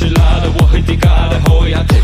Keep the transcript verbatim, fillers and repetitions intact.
起辣的，我会抵抗的后仰。